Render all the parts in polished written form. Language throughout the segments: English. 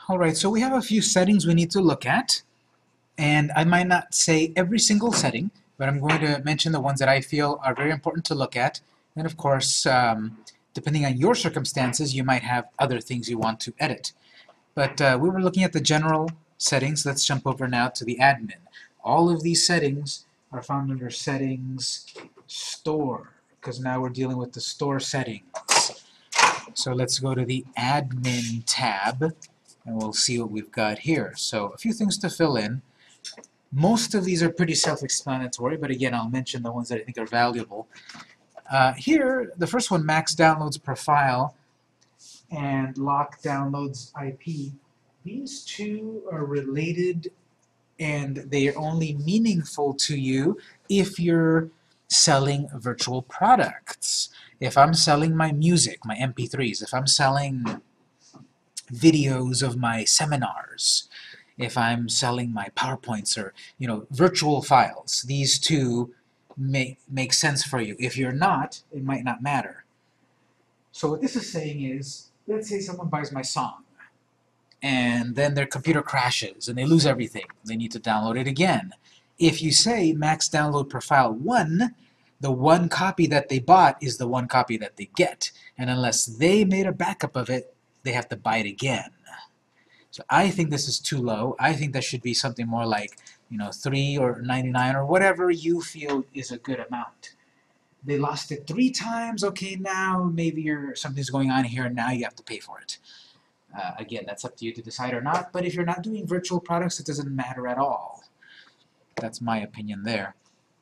Alright, so we have a few settings we need to look at, and I might not say every single setting, but I'm going to mention the ones that I feel are very important to look at. And of course, depending on your circumstances, you might have other things you want to edit. But we were looking at the general settings. Let's jump over now to the admin. All of these settings are found under Settings, Store, because now we're dealing with the store settings. So let's go to the Admin tab, and we'll see what we've got here. So a few things to fill in. Most of these are pretty self-explanatory, but again, I'll mention the ones that I think are valuable. Here, the first one, max downloads per file, and lock downloads IP. These two are related, and they are only meaningful to you if you're selling virtual products. If I'm selling my music, my MP3s, if I'm selling videos of my seminars, if I'm selling my PowerPoints or, virtual files, these two make sense for you. If you're not, it might not matter. So what this is saying is, let's say someone buys my song, and then their computer crashes, and they lose everything. They need to download it again. If you say max download per file 1, the one copy that they bought is the one copy that they get. And unless they made a backup of it, they have to buy it again. So I think this is too low. I think that should be something more like, $3 or $99 or whatever you feel is a good amount. They lost it 3 times. Okay, now maybe something's going on here, and now you have to pay for it. Again, that's up to you to decide or not. But if you're not doing virtual products, it doesn't matter at all. That's my opinion there.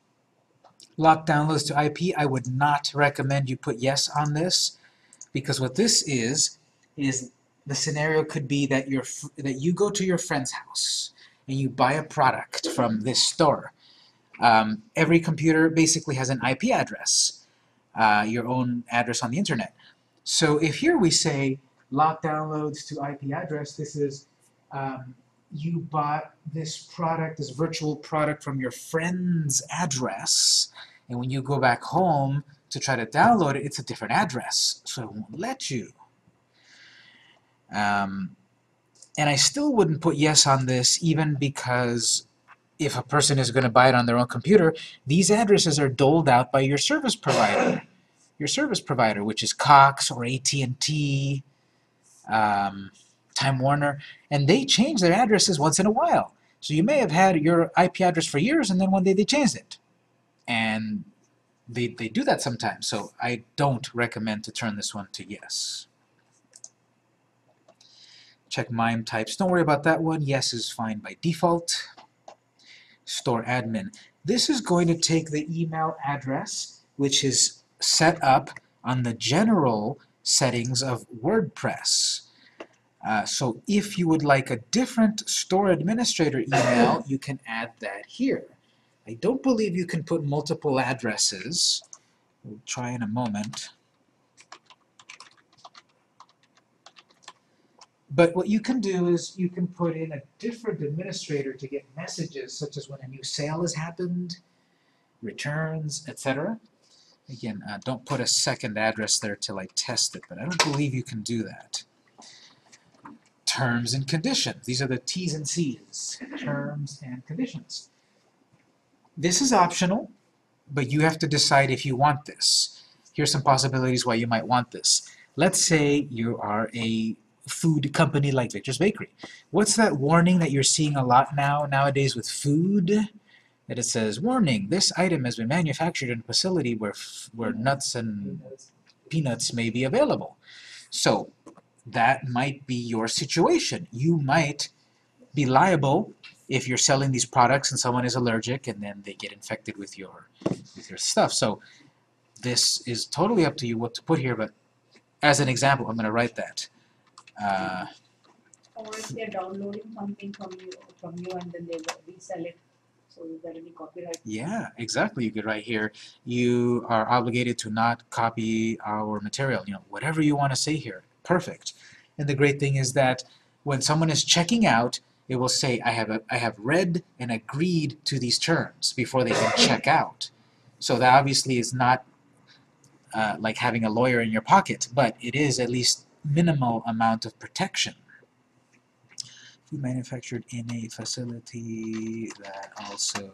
Lock downloads to IP, I would not recommend you put yes on this, because what this is the scenario could be that you go to your friend's house and you buy a product from this store. Every computer basically has an IP address, your own address on the internet. So if here we say lock downloads to IP address, this is you bought this product, this virtual product from your friend's address, and when you go back home to try to download it, it's a different address, so it won't let you. And I still wouldn't put yes on this, even because if a person is going to buy it on their own computer, these addresses are doled out by your service provider. Your service provider, which is Cox or AT&T, Time Warner, and they change their addresses once in a while. So you may have had your IP address for years, and then one day they changed it. And they do that sometimes, so I don't recommend to turn this one to yes. Check MIME types. Don't worry about that one. Yes is fine by default. Store admin. This is going to take the email address, which is set up on the general settings of WordPress. So if you would like a different store administrator email, you can add that here. I don't believe you can put multiple addresses. We'll try in a moment. But what you can do is you can put in a different administrator to get messages, such as when a new sale has happened, returns, etc. Again, don't put a second address there till I test it, but I don't believe you can do that. Terms and conditions. These are the T's and C's. Terms and conditions. This is optional, but you have to decide if you want this. Here's some possibilities why you might want this. Let's say you are a food company like Victor's Bakery. What's that warning that you're seeing a lot nowadays with food? That it says, warning, this item has been manufactured in a facility where nuts and peanuts may be available. So that might be your situation. You might be liable if you're selling these products and someone is allergic and then they get infected with your stuff. So this is totally up to you what to put here, but as an example, I'm going to write that. Or if they're downloading something from you and then they resell it, so is there any copyright? Yeah, exactly. You could write here, you are obligated to not copy our material. Whatever you want to say here. Perfect. And the great thing is that when someone is checking out, it will say, I have read and agreed to these terms before they can check out. So that obviously is not like having a lawyer in your pocket, but it is at least minimal amount of protection. food manufactured in a facility that also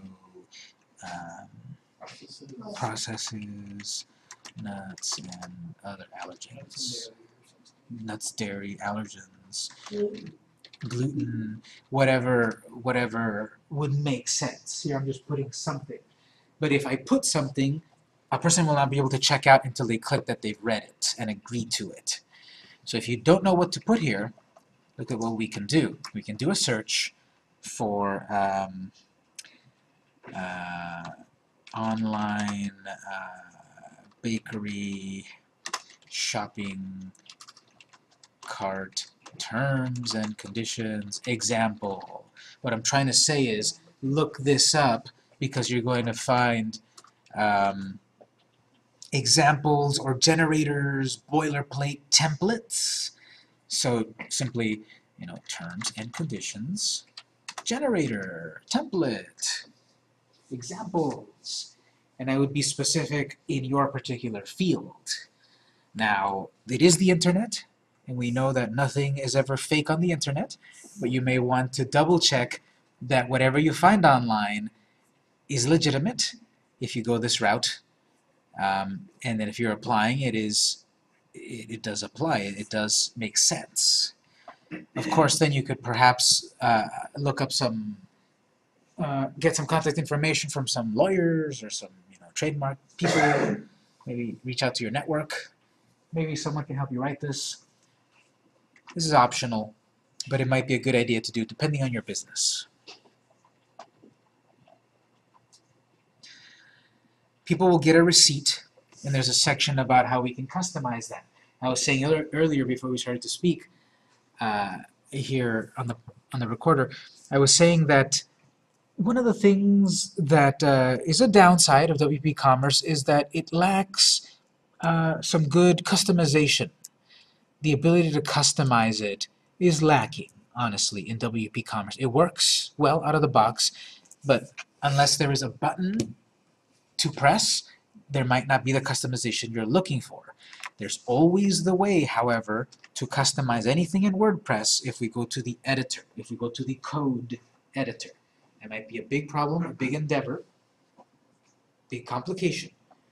processes nuts and other allergens. Nuts, dairy, allergens, gluten, whatever would make sense. Here I'm just putting something. But if I put something, a person will not be able to check out until they click that they've read it and agree to it. So if you don't know what to put here, look at what we can do. We can do a search for online bakery shopping cart terms and conditions example. What I'm trying to say is look this up because you're going to find examples or generators, boilerplate templates. So simply, terms and conditions, generator, template, examples, and I would be specific in your particular field. Now, it is the internet, and we know that nothing is ever fake on the internet, but you may want to double check that whatever you find online is legitimate if you go this route, and then if you're applying, it does apply, it does make sense. Of course, then you could perhaps look up some, get some contact information from some lawyers or some trademark people, maybe reach out to your network. Maybe someone can help you write this. This is optional, but it might be a good idea to do depending on your business. People will get a receipt, and there's a section about how we can customize that. I was saying earlier before we started to speak here on the recorder, I was saying that one of the things that is a downside of WP Commerce is that it lacks some good customization. The ability to customize it is lacking, honestly, in WP Commerce. It works well out of the box, but unless there is a button to press, there might not be the customization you're looking for. There's always the way, however, to customize anything in WordPress if we go to the editor, if we go to the code editor. It might be a big problem, a big endeavor, big complication.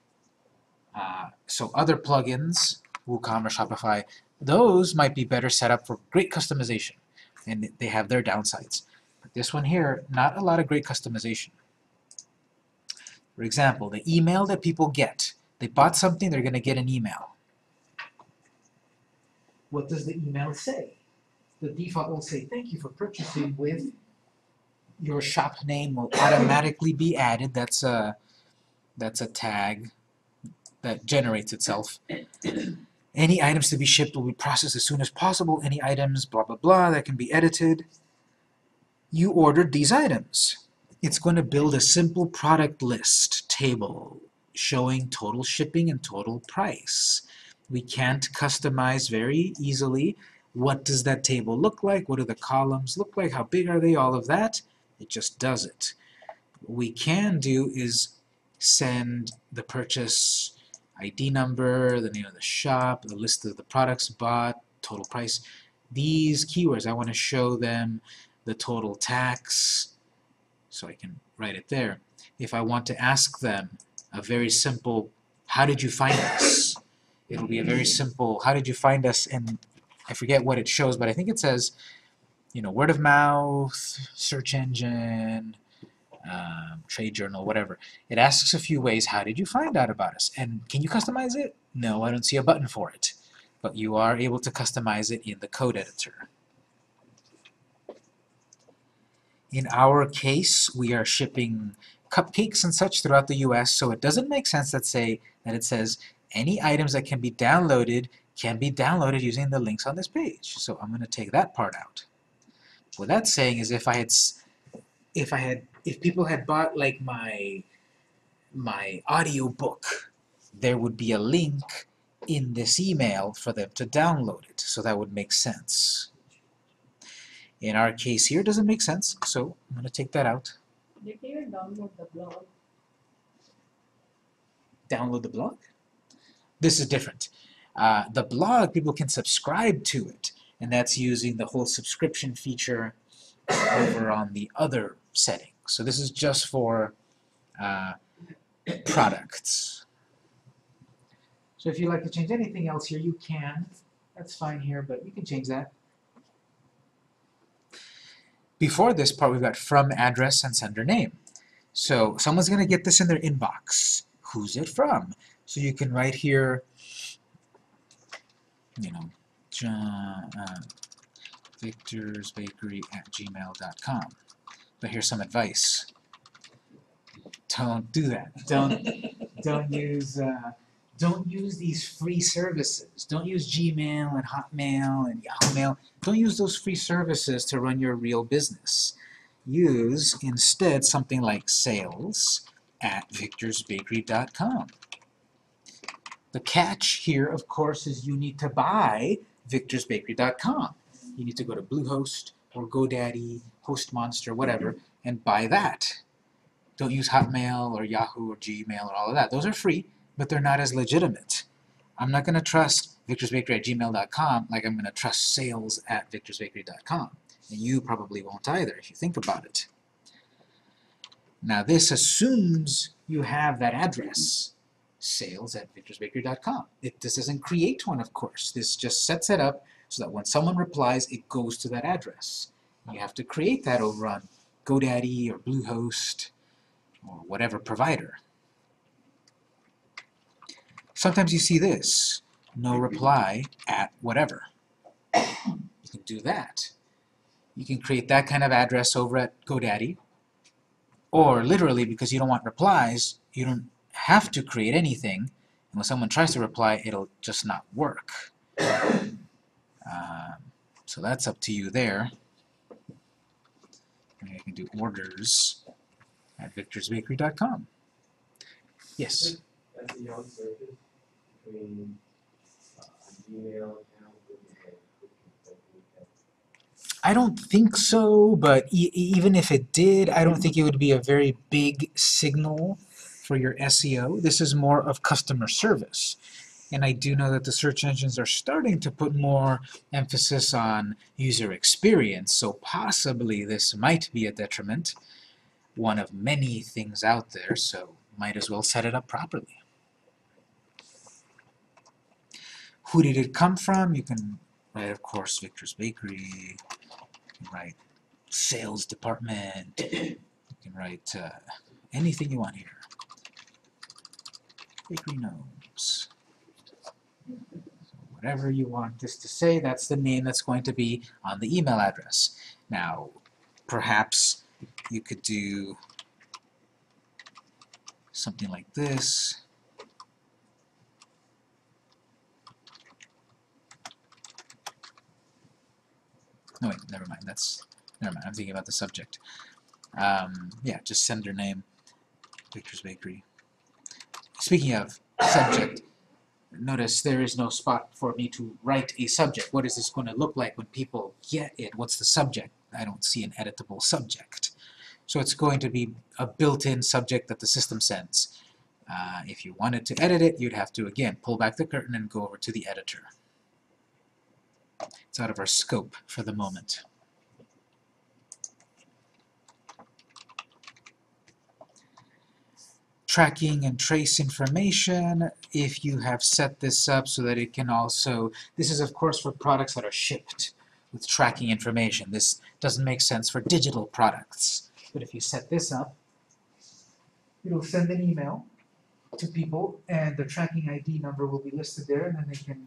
So other plugins, WooCommerce, Shopify, those might be better set up for great customization, and they have their downsides. But this one here, not a lot of great customization. For example, the email that people get. They bought something, they're going to get an email. What does the email say? The default will say, thank you for purchasing with, your shop name will automatically be added. That's a tag that generates itself. Any items to be shipped will be processed as soon as possible. Any items, blah, blah, blah, that can be edited. You ordered these items. It's going to build a simple product list table showing total shipping and total price. We can't customize very easily. What does that table look like? What do the columns look like? How big are they? All of that. It just does it. What we can do is send the purchase ID number, the name of the shop, the list of the products bought, total price. These keywords, I want to show them the total tax, so I can write it there. If I want to ask them a very simple, how did you find us? It'll be a very simple, how did you find us? And I forget what it shows, but I think it says, word of mouth, search engine, trade journal, whatever. It asks a few ways, how did you find out about us? And can you customize it? No, I don't see a button for it. But you are able to customize it in the code editor. In our case, we are shipping cupcakes and such throughout the US, so it doesn't make sense that it says any items that can be downloaded using the links on this page. So I'm going to take that part out. What that's saying is if people had bought like my audio book, there would be a link in this email for them to download it. So that would make sense. In our case here, it doesn't make sense, so I'm going to take that out. They can even download the blog. Download the blog? This is different. The blog, people can subscribe to it, and that's using the whole subscription feature over on the other setting. So this is just for products. So if you'd like to change anything else here, you can. That's fine here, but you can change that. Before this part, we've got from address and sender name. So someone's going to get this in their inbox. Who's it from? So you can write here, you know, victorsbakery@gmail.com. But here's some advice. Don't do that. Don't use these free services. Don't use Gmail and Hotmail and Yahoo Mail. Don't use those free services to run your real business. Use instead something like sales@victorsbakery.com. The catch here, of course, is you need to buy victorsbakery.com. You need to go to Bluehost or GoDaddy, HostMonster, whatever, and buy that. Don't use Hotmail or Yahoo or Gmail or all of that. Those are free, but they're not as legitimate. I'm not going to trust victorsbakery@gmail.com like I'm going to trust sales@victorsbakery.com. And you probably won't either if you think about it. Now this assumes you have that address, sales@victorsbakery.com. This doesn't create one, of course. This just sets it up so that when someone replies, it goes to that address. You have to create that over on GoDaddy or Bluehost or whatever provider. Sometimes you see this, no reply at whatever. You can do that. You can create that kind of address over at GoDaddy, or literally, because you don't want replies, you don't have to create anything, and when someone tries to reply, it'll just not work. So that's up to you there. And you can do orders@victorsbakery.com. Yes? That's a young surface between Gmail account and I don't think so, but even if it did, I don't think it would be a very big signal for your SEO. This is more of customer service. And I do know that the search engines are starting to put more emphasis on user experience, so possibly this might be a detriment. One of many things out there, so might as well set it up properly. Who did it come from? You can write, of course, Victor's Bakery. You can write sales department. You can write anything you want here. Bakery Gnomes. So whatever you want this to say, that's the name that's going to be on the email address. Now, perhaps you could do something like this. No, wait, never mind. Never mind. I'm thinking about the subject. Yeah, just sender name, Victor's Bakery. Speaking of subject, notice there is no spot for me to write a subject. What is this going to look like when people get it? What's the subject? I don't see an editable subject. So it's going to be a built-in subject that the system sends. If you wanted to edit it, you'd have to, again, pull back the curtain and go over to the editor. It's out of our scope for the moment. Tracking and trace information, if you have set this up so that it can also, this is of course for products that are shipped with tracking information. This doesn't make sense for digital products. But if you set this up, it'll send an email to people and the tracking ID number will be listed there, and then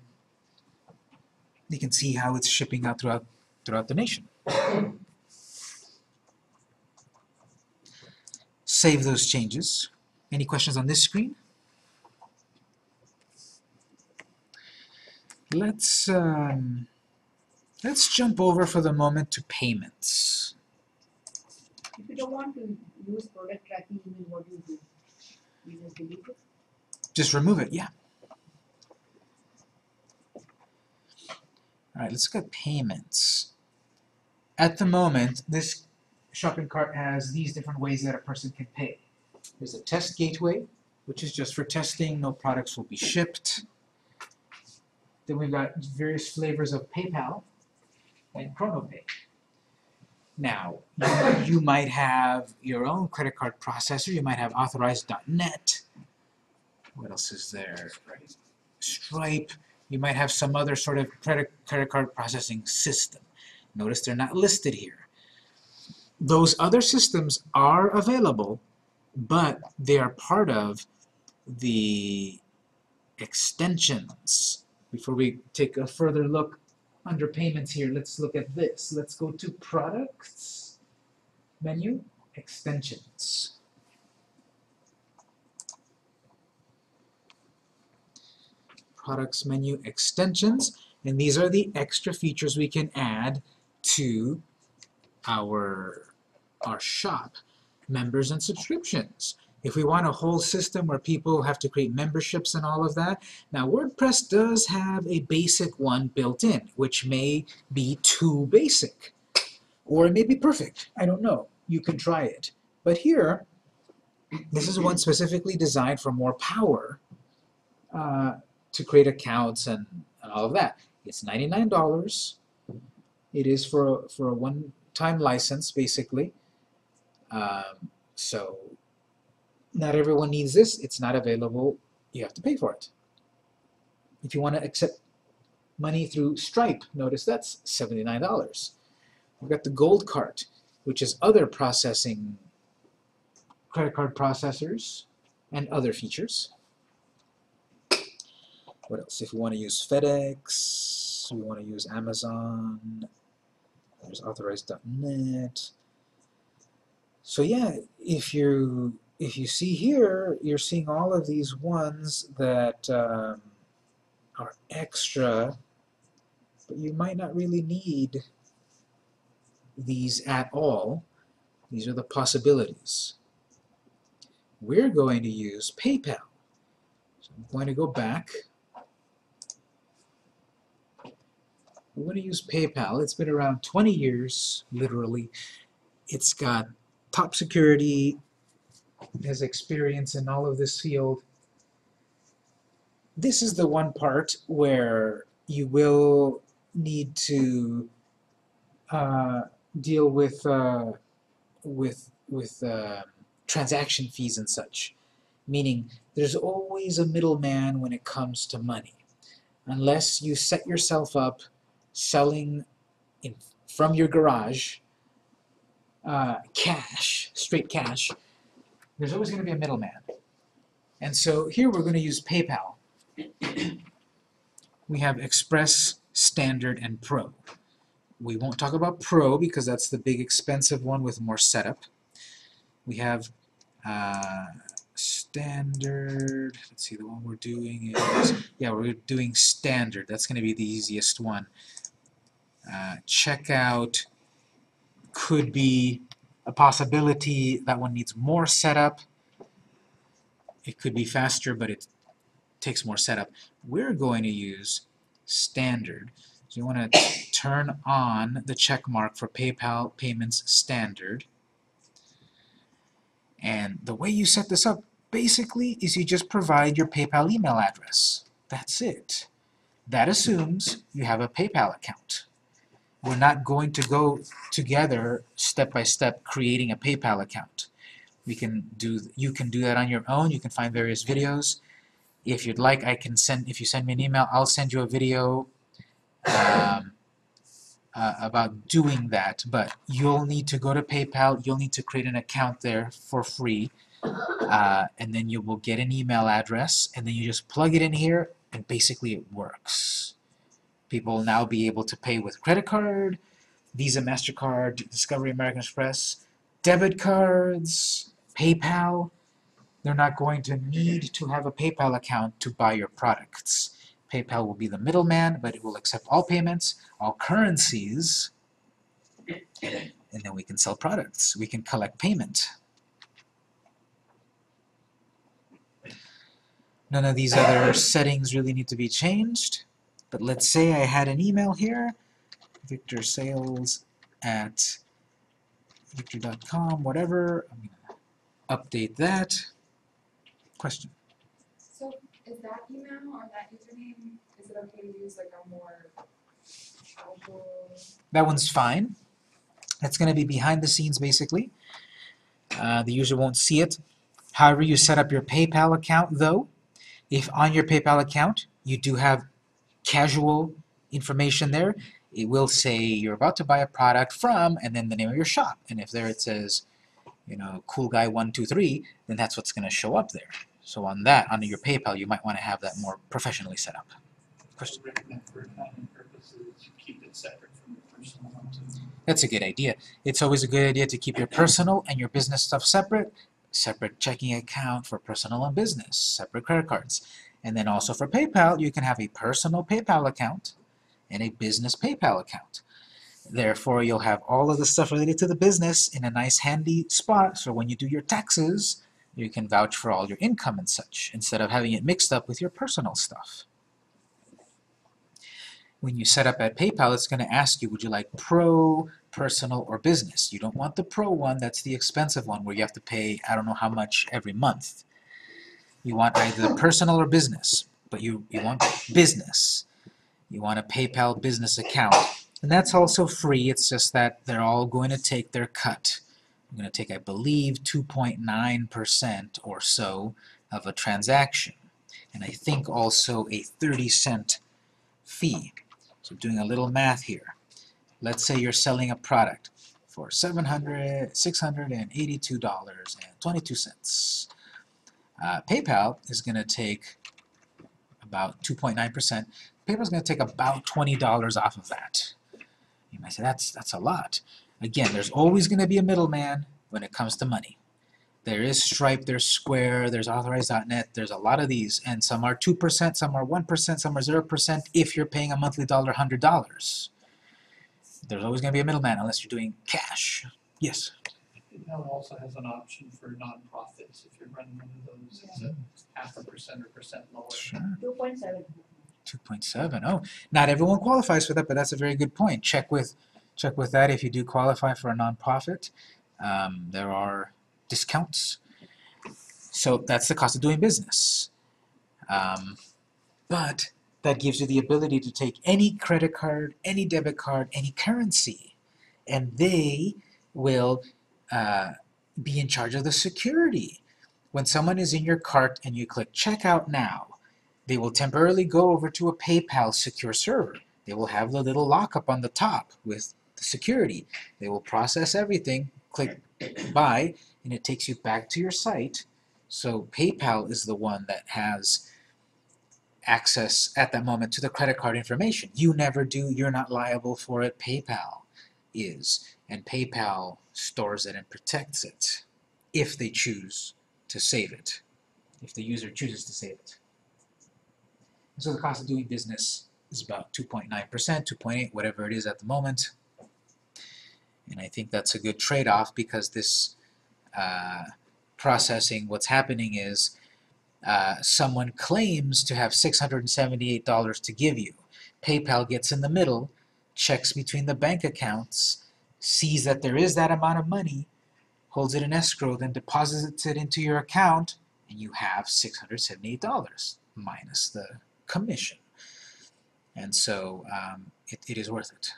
they can see how it's shipping out throughout the nation. Save those changes. Any questions on this screen? Let's jump over for the moment to payments. If you don't want to use product tracking email, what do you do? You just delete it? Just remove it, yeah. Alright, let's look at payments. At the moment, this shopping cart has these different ways that a person can pay. There's a test gateway, which is just for testing, no products will be shipped. Then we've got various flavors of PayPal and ChronoPay. Now, you might have your own credit card processor. You might have authorized.net. What else is there? Stripe. You might have some other sort of credit card processing system. Notice they're not listed here. Those other systems are available, but they are part of the extensions. Before we take a further look under payments here, let's look at this. Let's go to products, menu, extensions. Products menu extensions, and these are the extra features we can add to our shop. Members and subscriptions. If we want a whole system where people have to create memberships and all of that, now WordPress does have a basic one built in, which may be too basic, or it may be perfect. I don't know. You can try it. But here, this is one specifically designed for more power to create accounts and all of that. It's $99. It is for a one-time license, basically. So not everyone needs this. It's not available. You have to pay for it. If you want to accept money through Stripe, notice that's $79. We've got the Gold Cart, which is other processing, credit card processors, and other features. What else? If we want to use FedEx, we want to use Amazon, there's authorized.net. So yeah, if you see here, you're seeing all of these ones that are extra, but you might not really need these at all. These are the possibilities. We're going to use PayPal. So I'm going to go back. We're going to use PayPal. It's been around 20 years, literally. It's got top security, has experience in all of this field. This is the one part where you will need to deal with transaction fees and such. Meaning, there's always a middleman when it comes to money. Unless you set yourself up selling from your garage cash, straight cash, there's always going to be a middleman. And so here we're going to use PayPal. We have Express, Standard, and Pro. We won't talk about Pro because that's the big expensive one with more setup. We have Standard. Let's see, the one we're doing is, yeah, we're doing Standard. That's going to be the easiest one. Checkout could be a possibility. That one needs more setup. It could be faster, but it takes more setup. We're going to use Standard. So you want to turn on the check mark for PayPal Payments Standard. And the way you set this up basically is you just provide your PayPal email address. That's it. That assumes you have a PayPal account. We're not going to go together step by step creating a PayPal account. You can do that on your own. You can find various videos. If you'd like, if you send me an email, I'll send you a video about doing that. But you'll need to go to PayPal. You'll need to create an account there for free. And then you will get an email address. And then you just plug it in here, and basically it works. People will now be able to pay with credit card, Visa, MasterCard, Discovery, American Express, debit cards, PayPal. They're not going to need to have a PayPal account to buy your products. PayPal will be the middleman, but it will accept all payments, all currencies, and then we can sell products. We can collect payment. None of these other settings really need to be changed. But let's say I had an email here, victorsales@victor.com, whatever. I'm going to update that. Question? So is that email or that username, is it okay to use like a more casual? That one's fine. That's going to be behind the scenes basically. The user won't see it. However, you set up your PayPal account though. If on your PayPal account you do have casual information there, it will say you're about to buy a product from, and then the name of your shop. And if there it says, you know, Cool Guy 123, then that's what's going to show up there. So on that, under your PayPal, you might want to have that more professionally set up. I would recommend for accounting purposes, you keep it separate from your personal one too. That's a good idea. It's always a good idea to keep your personal and your business stuff separate. Separate checking account for personal and business, separate credit cards. And then also for PayPal, you can have a personal PayPal account and a business PayPal account. Therefore, you'll have all of the stuff related to the business in a nice handy spot, so when you do your taxes, you can vouch for all your income and such, instead of having it mixed up with your personal stuff. When you set up at PayPal, it's going to ask you, would you like pro, personal, or business? You don't want the pro one, that's the expensive one, where you have to pay I don't know how much every month. You want either personal or business, but you want business. You want a PayPal business account. And that's also free, it's just that they're all going to take their cut. They're going to take, I believe, 2.9% or so of a transaction. And I think also a 30-cent fee. So doing a little math here. Let's say you're selling a product for $682.22. PayPal is going to take about 2.9%. PayPal's going to take about $20 off of that. You might say, that's a lot. Again, there's always going to be a middleman when it comes to money. There is Stripe, there's Square, there's Authorize.net, there's a lot of these, and some are 2%, some are 1%, some are 0% if you're paying a monthly dollar $100. There's always going to be a middleman unless you're doing cash. Yes? PayPal also has an option for nonprofits if you're running one of those. It's a 0.5% or percent lower. Sure. 2.7. 2.7. Oh, not everyone qualifies for that, but that's a very good point. Check with that if you do qualify for a nonprofit. There are discounts. So that's the cost of doing business. But that gives you the ability to take any credit card, any debit card, any currency, and they will be in charge of the security. When someone is in your cart and you click checkout now, they will temporarily go over to a PayPal secure server. They will have the little lockup on the top with the security. They will process everything, click buy, and it takes you back to your site. So PayPal is the one that has access at that moment to the credit card information. You never do, you're not liable for it, PayPal is. And PayPal stores it and protects it if they choose to save it, if the user chooses to save it. So the cost of doing business is about 2.9%, 2.8, whatever it is at the moment. And I think that's a good trade-off because this processing, what's happening is someone claims to have $678 to give you. PayPal gets in the middle, checks between the bank accounts, sees that there is that amount of money, holds it in escrow, then deposits it into your account, and you have $678 minus the commission. And so it is worth it.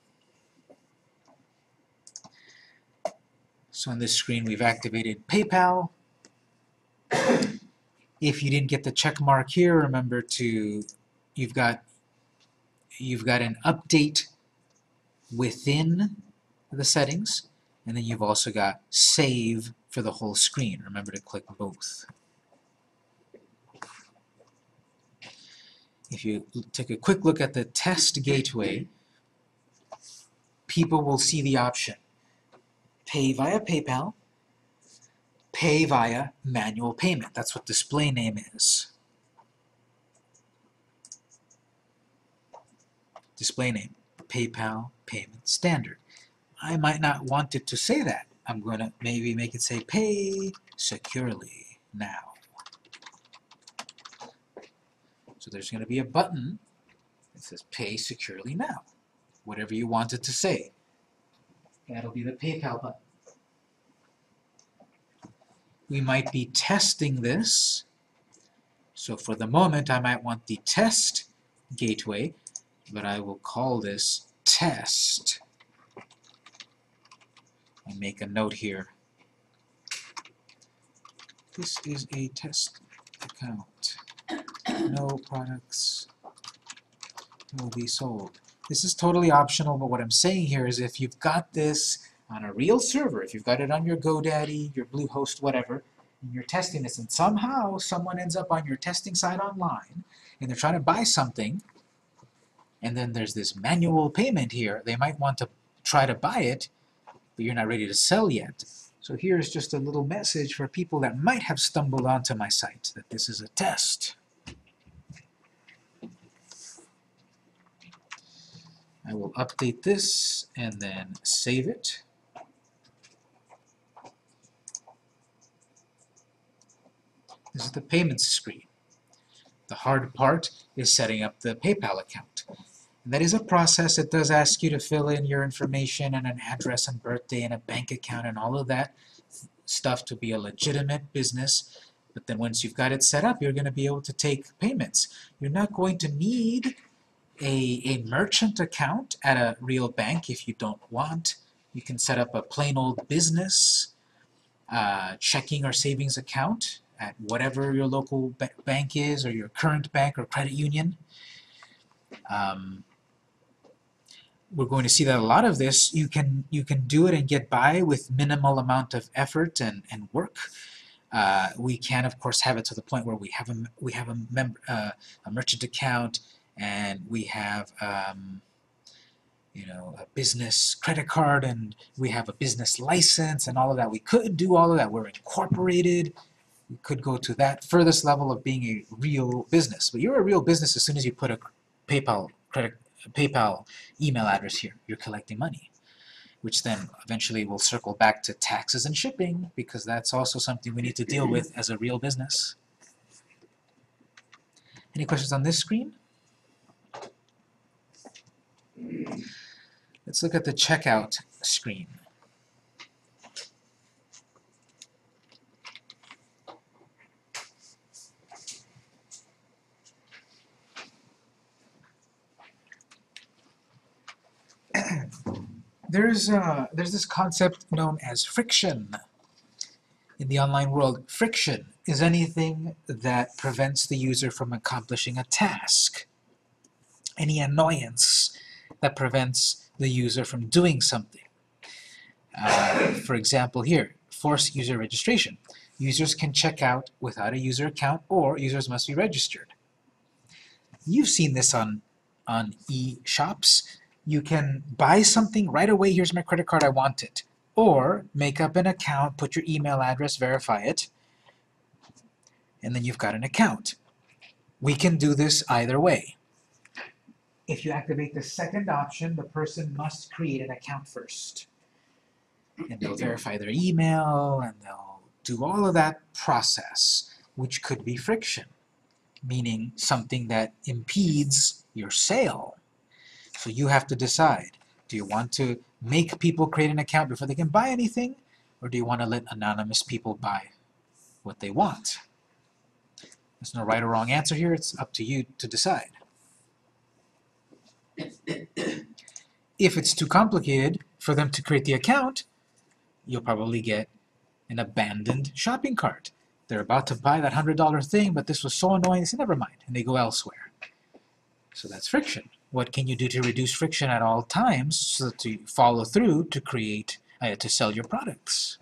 So on this screen we've activated PayPal. If you didn't get the check mark here, remember to you've got an update within the settings, and then you've also got save for the whole screen. Remember to click both. If you take a quick look at the test gateway, people will see the option pay via PayPal, pay via manual payment. That's what display name is. Display name, PayPal payment standard. I might not want it to say that. I'm going to maybe make it say pay securely now. So there's going to be a button that says pay securely now. Whatever you want it to say. That'll be the PayPal button. We might be testing this. So for the moment, I might want the test gateway, but I will call this test. and make a note here. This is a test account. No products will be sold. This is totally optional, but what I'm saying here is if you've got this on a real server, if you've got it on your GoDaddy, your Bluehost, whatever, and you're testing this, and somehow someone ends up on your testing site online, and they're trying to buy something, and then there's this manual payment here, they might want to try to buy it, but you're not ready to sell yet. So here's just a little message for people that might have stumbled onto my site, that this is a test. I will update this and then save it. This is the payments screen. The hard part is setting up the PayPal account. And that is a process. It does ask you to fill in your information and an address and birthday and a bank account and all of that stuff to be a legitimate business. But then once you've got it set up, you're going to be able to take payments. You're not going to need a merchant account at a real bank if you don't want. You can set up a plain old business checking or savings account at whatever your local bank is, or your current bank or credit union. We're going to see that a lot of this you can do it and get by with minimal amount of effort and work. We can of course have it to the point where we have a merchant account, and we have you know, a business credit card, and we have a business license and all of that. We could do all of that. We're incorporated. We could go to that furthest level of being a real business. But you're a real business as soon as you put a PayPal email address here. You're collecting money, which then eventually will circle back to taxes and shipping, because that's also something we need to deal with as a real business. Any questions on this screen? Let's look at the checkout screen. There's this concept known as friction in the online world. Friction is anything that prevents the user from accomplishing a task. Any annoyance that prevents the user from doing something. For example here, force user registration. Users can check out without a user account, or users must be registered. You've seen this on e-shops. You can buy something right away, here's my credit card, I want it. Or make up an account, put your email address, verify it, and then you've got an account. We can do this either way. If you activate the second option, the person must create an account first. And they'll verify their email, and they'll do all of that process, which could be friction, meaning something that impedes your sale. So you have to decide, do you want to make people create an account before they can buy anything, or do you want to let anonymous people buy what they want? There's no right or wrong answer here, it's up to you to decide. If it's too complicated for them to create the account, you'll probably get an abandoned shopping cart. They're about to buy that $100 thing, but this was so annoying, they say, never mind, and they go elsewhere. So that's friction. What can you do to reduce friction at all times so that you follow through to create, to sell your products?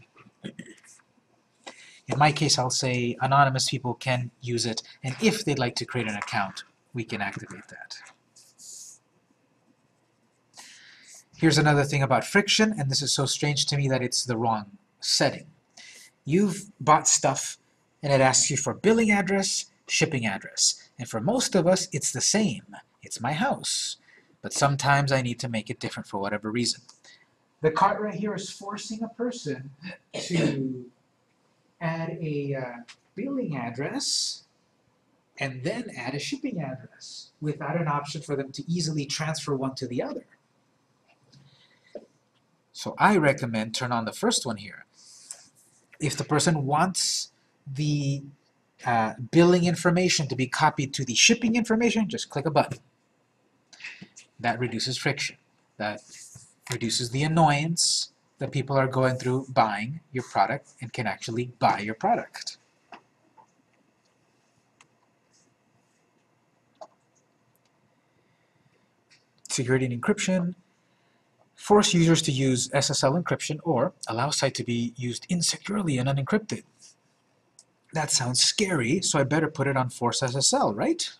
In my case, I'll say anonymous people can use it, and if they'd like to create an account, we can activate that. Here's another thing about friction, and this is so strange to me that it's the wrong setting. You've bought stuff, and it asks you for billing address, shipping address. And for most of us, it's the same. It's my house. But sometimes I need to make it different for whatever reason. The cart right here is forcing a person to add a billing address and then add a shipping address without an option for them to easily transfer one to the other. So I recommend turn on the first one here. If the person wants the billing information to be copied to the shipping information, just click a button. That reduces friction. That reduces the annoyance that people are going through buying your product and can actually buy your product. Security and encryption. Force users to use SSL encryption or allow site to be used insecurely and unencrypted. That sounds scary, so I better put it on Force SSL, right?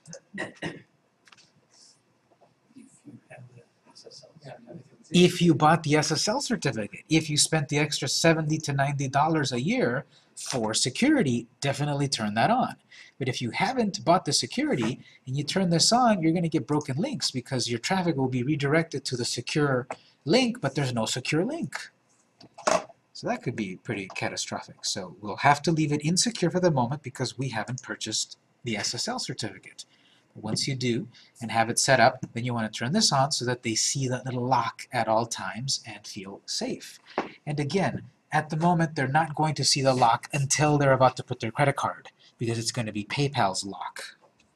If you have the SSL certificate. If you bought the SSL certificate, if you spent the extra $70 to $90 a year for security, definitely turn that on. But if you haven't bought the security and you turn this on, you're going to get broken links because your traffic will be redirected to the secure link, but there's no secure link. So that could be pretty catastrophic. So we'll have to leave it insecure for the moment because we haven't purchased the SSL certificate. But once you do and have it set up, then you want to turn this on so that they see that little lock at all times and feel safe. And again, at the moment, they're not going to see the lock until they're about to put their credit card because it's going to be PayPal's lock.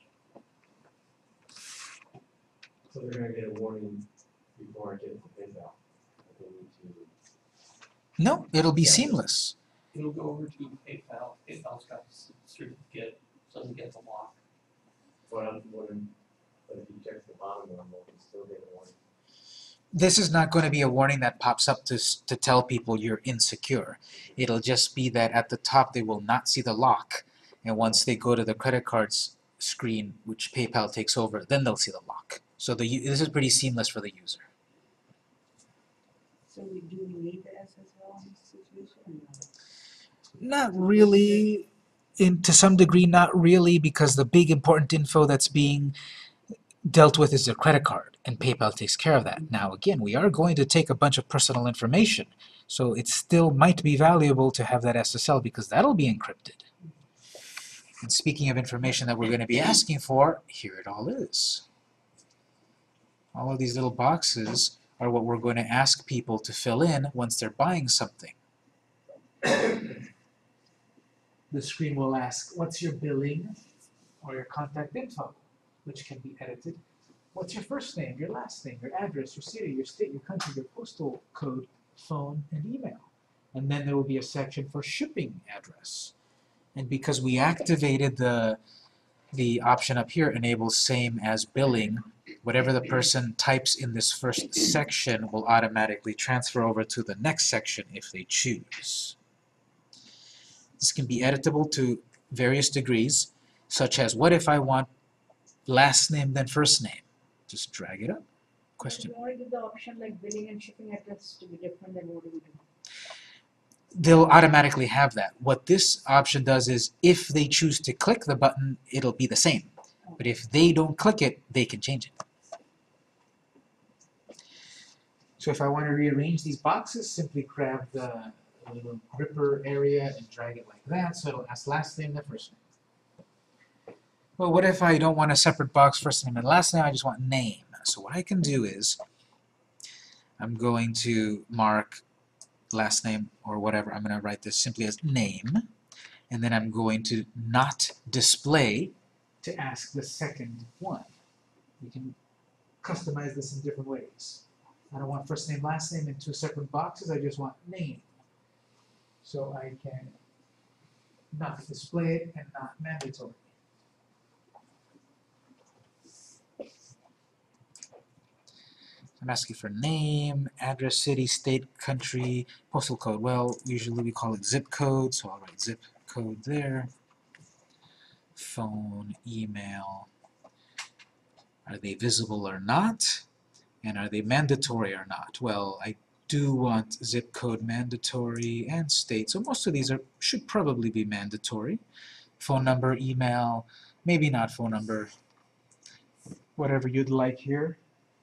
So they're gonna get a warning before it gets to PayPal. That they need to. No, it'll be seamless. It'll go over to PayPal. PayPal's got the certificate, doesn't get the lock. But I'm wondering, but if he checks the bottom one, will he still get a warning? This is not going to be a warning that pops up to tell people you're insecure. It'll just be that at the top they will not see the lock, and once they go to the credit cards screen, which PayPal takes over, then they'll see the lock. So this is pretty seamless for the user. So we do need the SSL in this situation? Not really. To some degree, not really, because the big important info that's being dealt with is their credit card, and PayPal takes care of that. Now again, we are going to take a bunch of personal information, so it still might be valuable to have that SSL because that'll be encrypted. And speaking of information that we're going to be asking for, here it all is. All of these little boxes are what we're going to ask people to fill in once they're buying something. The screen will ask, what's your billing or your contact info, which can be edited. What's your first name, your last name, your address, your city, your state, your country, your postal code, phone, and email. And then there will be a section for shipping address. And because we activated the option up here, enables same as billing, whatever the person types in this first section will automatically transfer over to the next section if they choose. This can be editable to various degrees, such as what if I want last name then first name? Just drag it up. Question. If you want to give the option like billing and shipping address to be different, then what do we do? They'll automatically have that. What this option does is if they choose to click the button, it'll be the same. But if they don't click it, they can change it. So if I want to rearrange these boxes, simply grab the little gripper area and drag it like that, so it'll ask last name then first name. Well, what if I don't want a separate box, first name and last name, I just want name. So what I can do is I'm going to mark last name or whatever. I'm going to write this simply as name, and then I'm going to not display to ask the second one. You can customize this in different ways. I don't want first name, last name in two separate boxes. I just want name. So I can not display it and not mandatory. I'm asking for name, address, city, state, country, postal code. Well, usually we call it zip code, so I'll write zip code there. Phone, email. Are they visible or not? And are they mandatory or not? Well, I do want zip code mandatory and state, so most of these should probably be mandatory. Phone number, email, maybe not phone number, whatever you'd like here.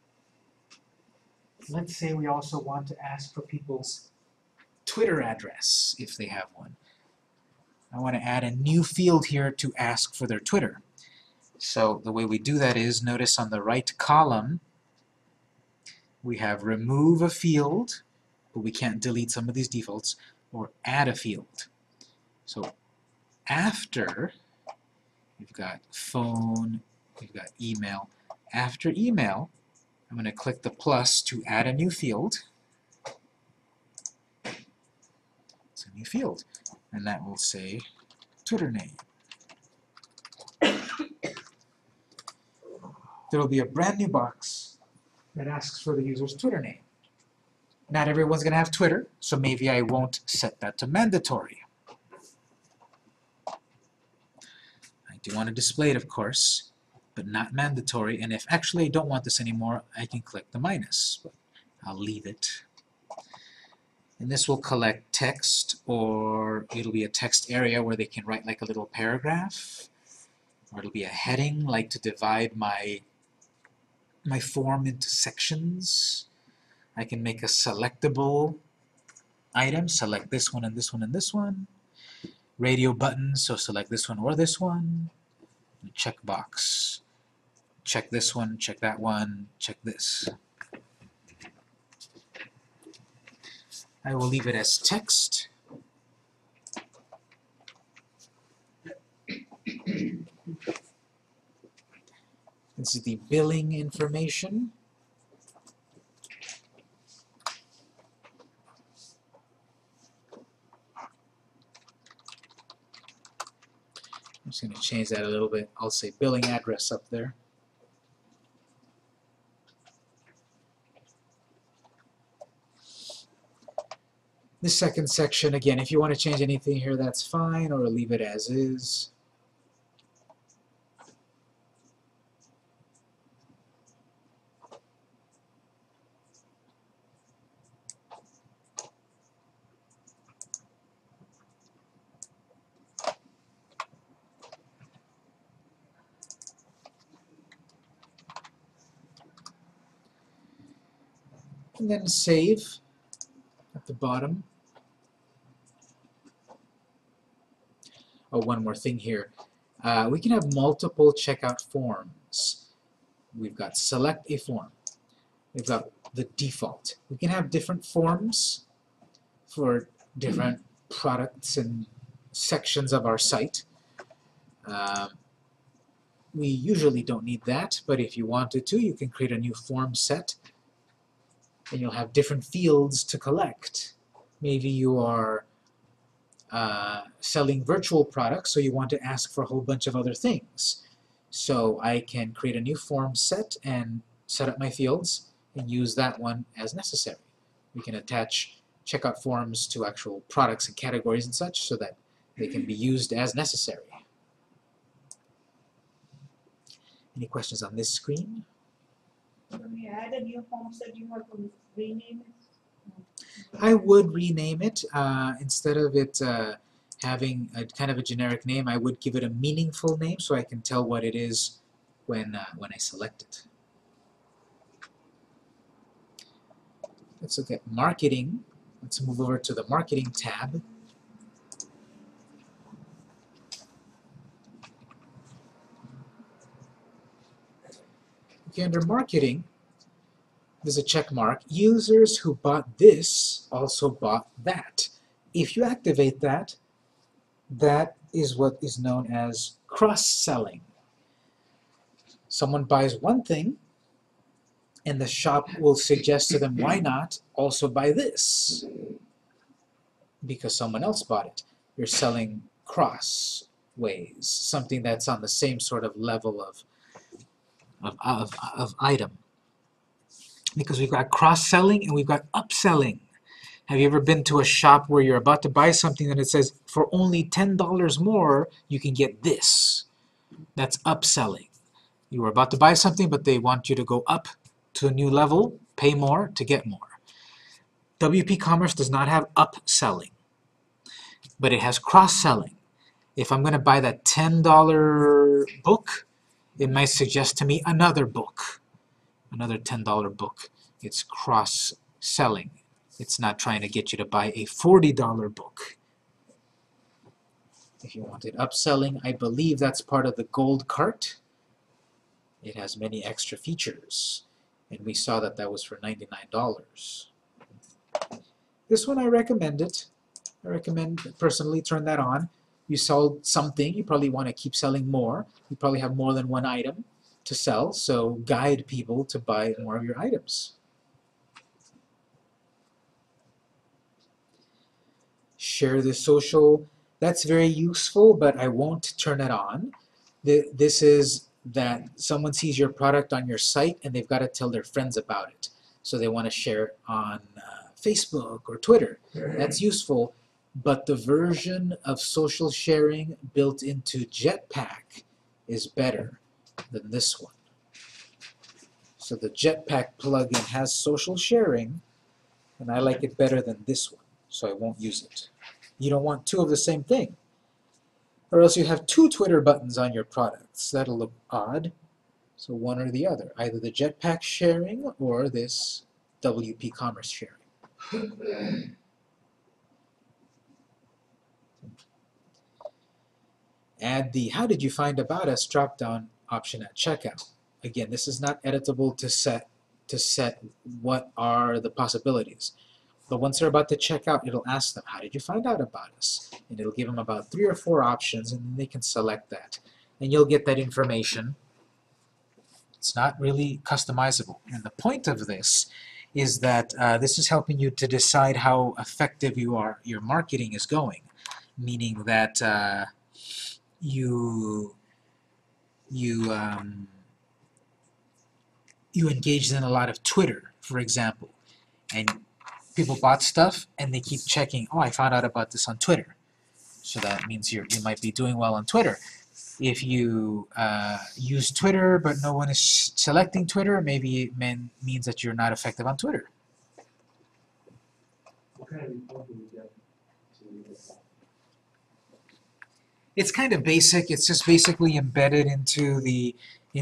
Let's say we also want to ask for people's Twitter address, if they have one. I want to add a new field here to ask for their Twitter. So the way we do that is, notice on the right column, we have remove a field, but we can't delete some of these defaults, or add a field. So after, we've got phone, we've got email. After email, I'm going to click the plus to add a new field. It's a new field. And that will say Twitter name. There will be a brand new box that asks for the user's Twitter name. Not everyone's going to have Twitter, so maybe I won't set that to mandatory. I do want to display it, of course, but not mandatory. And if actually I don't want this anymore, I can click the minus. But I'll leave it. And this will collect text, or it'll be a text area where they can write like a little paragraph, or it'll be a heading, like to divide my form into sections. I can make a selectable item, select this one and this one and this one. Radio button, so select this one or this one. Checkbox, check this one, check that one, check this. I will leave it as text. This is the billing information. I'm just going to change that a little bit. I'll say billing address up there. This second section, again, if you want to change anything here, that's fine, or leave it as is. And then save at the bottom. Oh, one more thing here. We can have multiple checkout forms. We've got select a form. We've got the default. We can have different forms for different products and sections of our site. We usually don't need that, but if you wanted to, you can create a new form set, and you'll have different fields to collect. Maybe you are selling virtual products, so you want to ask for a whole bunch of other things. So I can create a new form set and set up my fields and use that one as necessary. We can attach checkout forms to actual products and categories and such so that they can be used as necessary. Any questions on this screen? When we add a new form set, you have to rename it. I would rename it. Instead of it having a kind of a generic name, I would give it a meaningful name so I can tell what it is when I select it. Let's look at marketing. Let's move over to the marketing tab. Okay, under marketing, there's a check mark. Users who bought this also bought that. If you activate that, that is what is known as cross-selling. Someone buys one thing, and the shop will suggest to them, why not also buy this? Because someone else bought it. You're selling cross ways, something that's on the same sort of level of item. Because we've got cross-selling and we've got upselling. Have you ever been to a shop where you're about to buy something and it says, for only $10 more, you can get this? That's upselling. You were about to buy something, but they want you to go up to a new level, pay more to get more. WP Commerce does not have upselling, but it has cross-selling. If I'm going to buy that $10 book, it might suggest to me another book, another $10 book. It's cross-selling. It's not trying to get you to buy a $40 book. If you wanted upselling, I believe that's part of the gold cart. It has many extra features, and we saw that that was for $99. This one I recommend it. I recommend personally turn that on. You sold something, you probably want to keep selling more. You probably have more than one item to sell, so guide people to buy more of your items. share the social. That's very useful, but I won't turn it on. This is that someone sees your product on your site and they've got to tell their friends about it. So they want to share it on Facebook or Twitter. That's useful, but the version of social sharing built into Jetpack is better than this one. So the Jetpack plugin has social sharing, and I like it better than this one, so I won't use it. You don't want two of the same thing, or else you have two Twitter buttons on your products. That'll look odd. So one or the other, either the Jetpack sharing or this WP Commerce sharing. Add the How Did You Find About Us drop-down option at checkout. Again, this is not editable to set what are the possibilities. But once they're about to check out, it'll ask them, how did you find out about us? And it'll give them about 3 or 4 options, and then they can select that. And you'll get that information. It's not really customizable. And the point of this is that this is helping you to decide how effective your marketing is going. Meaning that you engaged in a lot of Twitter, for example, and people bought stuff and they keep checking, oh, I found out about this on Twitter. So that means you might be doing well on Twitter. If you use Twitter but no one is selecting Twitter, maybe it means that you're not effective on Twitter. What kind of report do you get to this? It's kind of basic. It's just basically embedded into the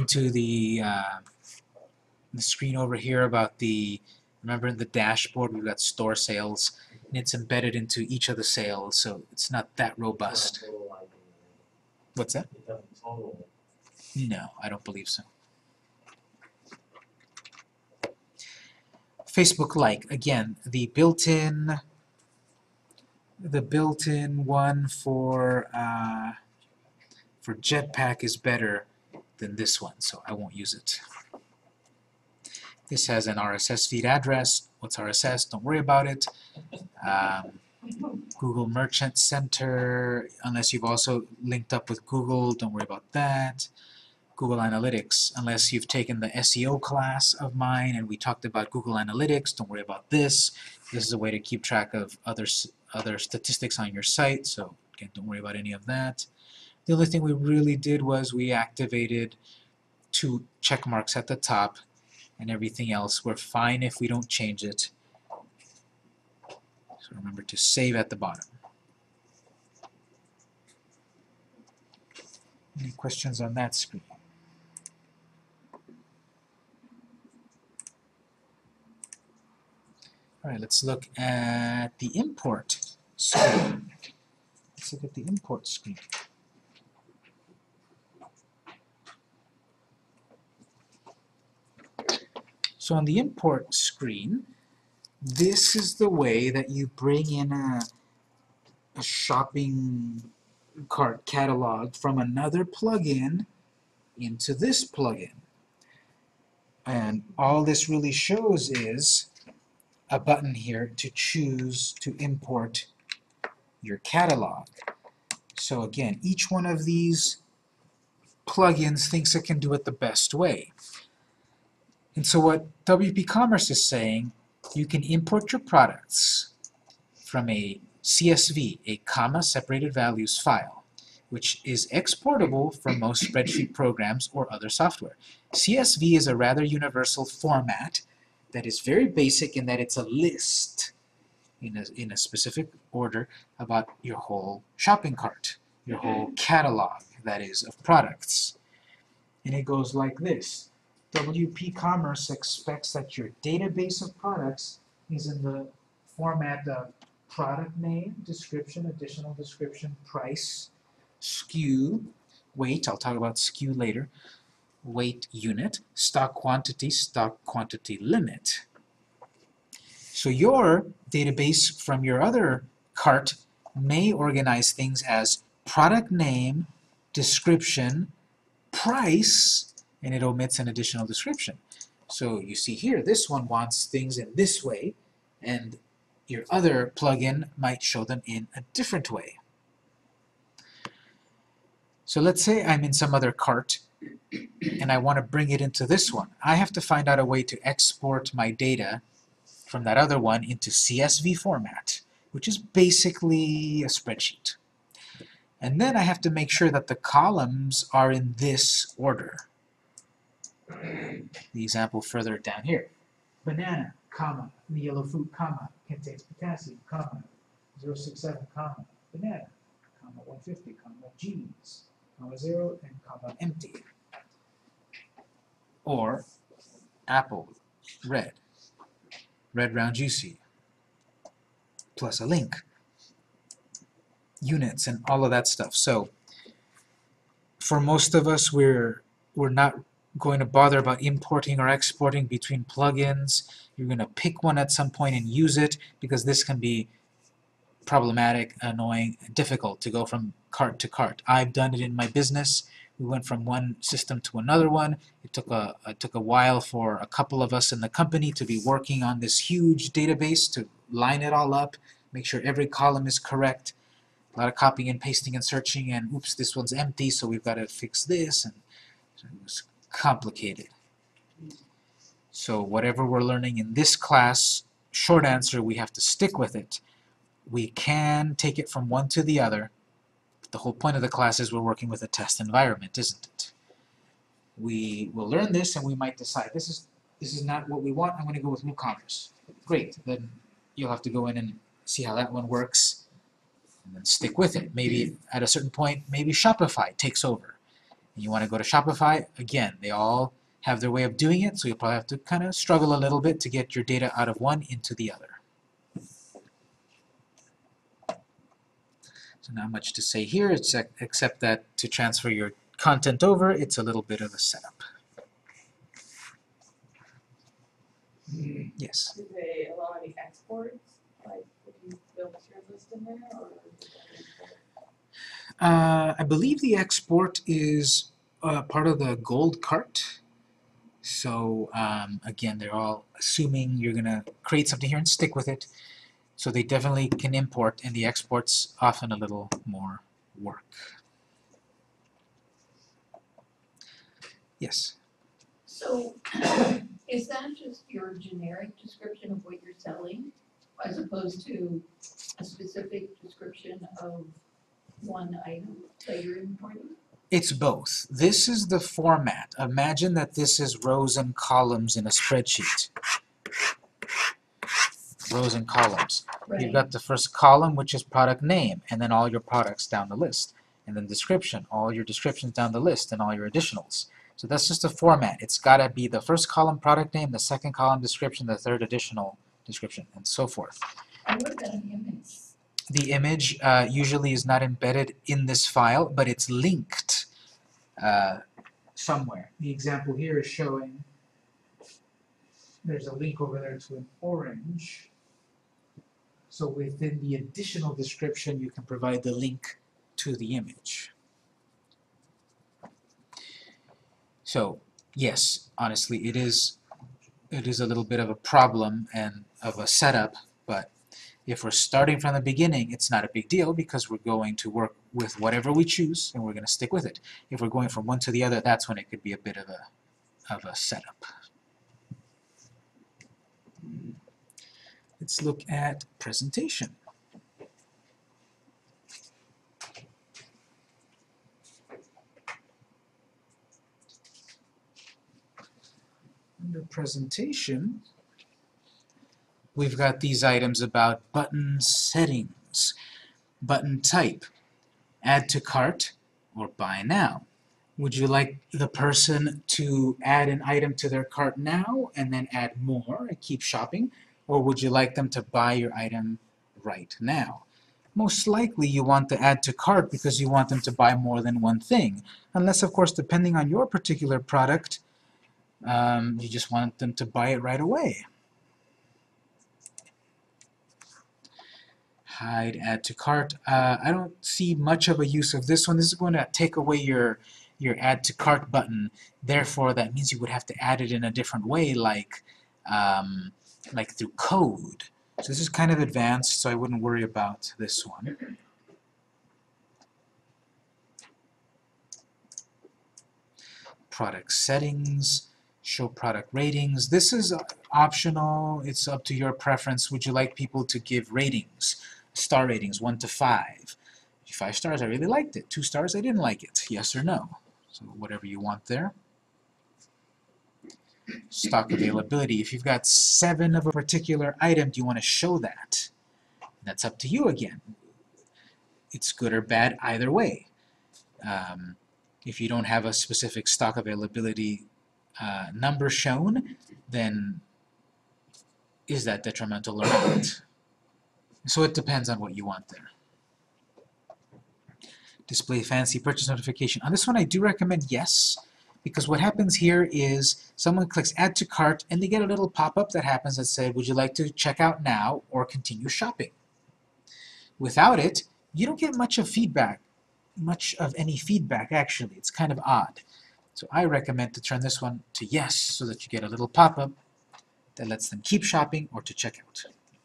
screen over here about the, remember in the dashboard we've got store sales, and it's embedded into each of the sales, so it's not that robust. What's that? It doesn't total. No, I don't believe so. Facebook Like, again, the built-in one for Jetpack is better than this one, so I won't use it. This has an RSS feed address. What's RSS? Don't worry about it. Google Merchant Center, unless you've also linked up with Google, don't worry about that. Google Analytics, unless you've taken the SEO class of mine and we talked about Google Analytics, don't worry about this. This is a way to keep track of other statistics on your site, so again, don't worry about any of that. The only thing we really did was we activated 2 check marks at the top, and everything else we're fine if we don't change it. So remember to save at the bottom. Any questions on that screen? All right, let's look at the import screen. Let's look at the import screen. So on the import screen, this is the way that you bring in a shopping cart catalog from another plugin into this plugin. And all this really shows is a button here to choose to import your catalog. So again, each one of these plugins thinks it can do it the best way. And so what WP Commerce is saying, you can import your products from a CSV, a comma separated values file, which is exportable from most spreadsheet programs or other software. CSV is a rather universal format that is very basic in that it's a list in a specific order about your whole shopping cart, your whole catalog, that is, of products. And it goes like this. WP Commerce expects that your database of products is in the format of product name, description, additional description, price, SKU, weight, I'll talk about SKU later, weight unit, stock quantity limit. So your database from your other cart may organize things as product name, description, price, and it omits an additional description. So you see here, this one wants things in this way, and your other plugin might show them in a different way. So let's say I'm in some other cart and I want to bring it into this one. I have to find out a way to export my data from that other one into CSV format, which is basically a spreadsheet. And then I have to make sure that the columns are in this order. The example further down here. Banana, comma, the yellow fruit, comma, contains potassium, comma, 067, comma, banana, comma, 150, comma, G's, comma, 0, and comma, empty. Or apple, red, round, juicy, plus a link, units, and all of that stuff. So for most of us, we're not going to bother about importing or exporting between plugins. You're going to pick one at some point and use it, because this can be problematic, annoying, difficult to go from cart to cart. I've done it in my business. We went from one system to another one. It took a while for a couple of us in the company to be working on this huge database to line it all up, make sure every column is correct. A lot of copying and pasting and searching, and oops, this one's empty, so we've got to fix this, and so it was complicated. So whatever we're learning in this class, short answer, we have to stick with it. We can take it from one to the other. But the whole point of the class is we're working with a test environment, isn't it? We will learn this, and we might decide this is not what we want. I'm going to go with WooCommerce. Great. Then you'll have to go in and see how that one works, and then stick with it. Maybe at a certain point, maybe Shopify takes over. And you want to go to Shopify. Again, they all have their way of doing it, so you'll probably have to kind of struggle a little bit to get your data out of one into the other. So not much to say here, except that to transfer your content over, it's a little bit of a setup. Yes? Do they allow any exports? Like, if you build your list in there, or is that import? I believe the export is part of the gold cart. So again, they're all assuming you're going to create something here and stick with it. So they definitely can import, and the export's often a little more work. Yes? So, is that just your generic description of what you're selling, as opposed to a specific description of one item that you're importing? It's both. This is the format. Imagine that this is rows and columns in a spreadsheet. Rows and columns. Right. You've got the first column, which is product name, and then all your products down the list. And then description, all your descriptions down the list, and all your additionals. So that's just a format. It's got to be the first column product name, the second column description, the third additional description, and so forth. And what about an image? The image usually is not embedded in this file, but it's linked somewhere. The example here is showing there's a link over there to an orange. So within the additional description, you can provide the link to the image. So yes, honestly, it is a little bit of a problem and of a setup, but if we're starting from the beginning, it's not a big deal, because we're going to work with whatever we choose and we're going to stick with it. If we're going from one to the other, that's when it could be a bit of a setup. Let's look at presentation. Under presentation, we've got these items about button settings, button type, add to cart, or buy now. Would you like the person to add an item to their cart now and then add more and keep shopping? Or would you like them to buy your item right now? Most likely you want to add to cart because you want them to buy more than one thing. Unless, of course, depending on your particular product, you just want them to buy it right away. Hide, add to cart. I don't see much of a use of this one. This is going to take away your add to cart button. Therefore, that means you would have to add it in a different way, like through code. So this is kind of advanced, so I wouldn't worry about this one. Product settings, show product ratings. This is optional. It's up to your preference. Would you like people to give ratings, star ratings, 1 to 5? 5 stars, I really liked it. 2 stars, I didn't like it. Yes or no? So whatever you want there. Stock availability. If you've got 7 of a particular item, do you want to show that? That's up to you again. It's good or bad either way. If you don't have a specific stock availability number shown, then is that detrimental or not? So it depends on what you want there. Display fancy purchase notification. On this one I do recommend yes, because what happens here is someone clicks add to cart and they get a little pop-up that happens that says, would you like to check out now or continue shopping? Without it, you don't get much of any feedback actually. It's kind of odd. So I recommend to turn this one to yes so that you get a little pop-up that lets them keep shopping or to check out.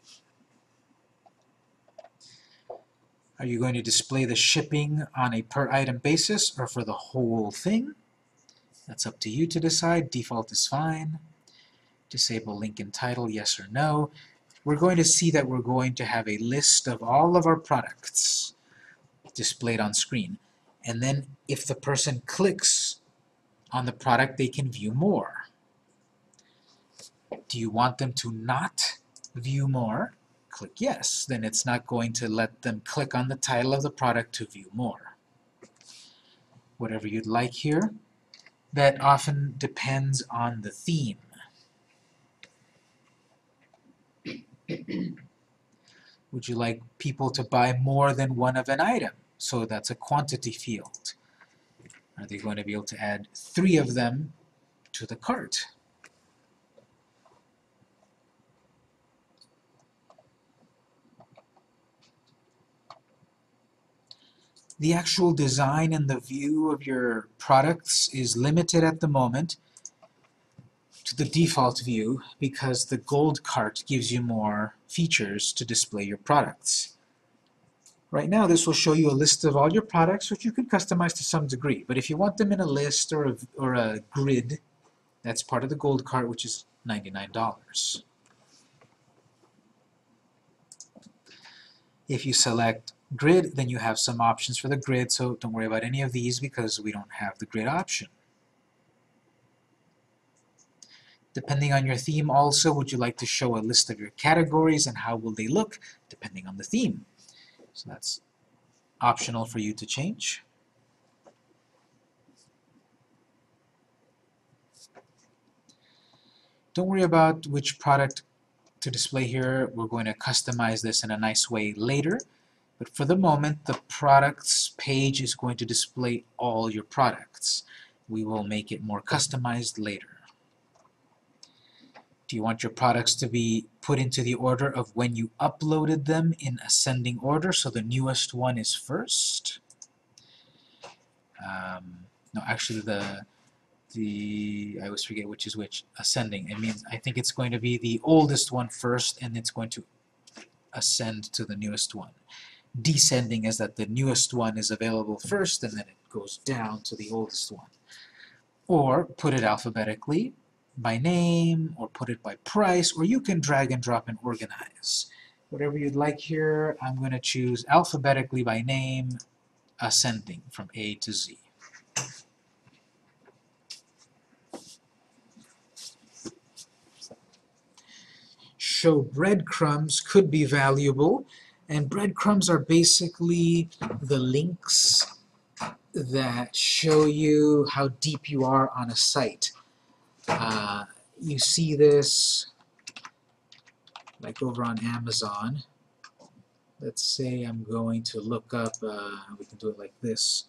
Are you going to display the shipping on a per item basis or for the whole thing? That's up to you to decide. Default is fine. Disable link and title, yes or no. We're going to see that we're going to have a list of all of our products displayed on screen. And then if the person clicks on the product, they can view more. Do you want them to not view more? Click yes. Then it's not going to let them click on the title of the product to view more. Whatever you'd like here. That often depends on the theme. Would you like people to buy more than one of an item? So that's a quantity field. Are they going to be able to add 3 of them to the cart? The actual design and the view of your products is limited at the moment to the default view because the gold cart gives you more features to display your products. Right now this will show you a list of all your products, which you can customize to some degree, but if you want them in a list or a grid, that's part of the gold cart, which is $99. If you select grid, then you have some options for the grid, so don't worry about any of these because we don't have the grid option. Depending on your theme also, would you like to show a list of your categories and how will they look depending on the theme? So that's optional for you to change. Don't worry about which product to display here. We're going to customize this in a nice way later. But for the moment, the products page is going to display all your products. We will make it more customized later. Do you want your products to be put into the order of when you uploaded them in ascending order, so the newest one is first? No, actually I always forget which is which. Ascending. It means I think it's going to be the oldest one first, and it's going to ascend to the newest one. Descending is that the newest one is available first, and then it goes down to the oldest one. Or put it alphabetically by name, or put it by price, or you can drag and drop and organize. Whatever you'd like here, I'm going to choose alphabetically by name, ascending from A to Z. Show breadcrumbs could be valuable, and breadcrumbs are basically the links that show you how deep you are on a site. You see this like over on Amazon. Let's say I'm going to look up, we can do it like this.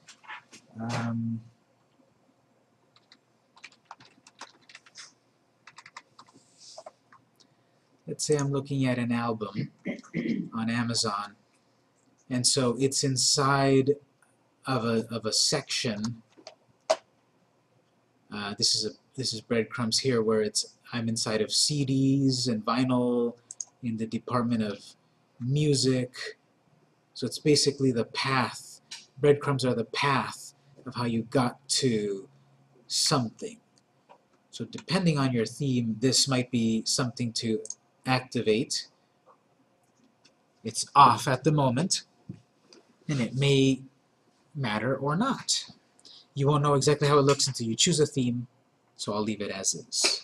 Let's say I'm looking at an album on Amazon, and so it's inside of a section. This is breadcrumbs here, where I'm inside of CDs and vinyl, in the Department of Music. So it's basically the path. Breadcrumbs are the path of how you got to something. So depending on your theme, this might be something to activate. It's off at the moment, and it may matter or not. You won't know exactly how it looks until you choose a theme, so I'll leave it as is.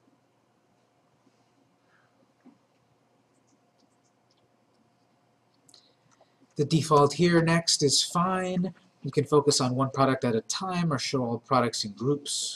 The default here next is fine. You can focus on one product at a time or show all products in groups.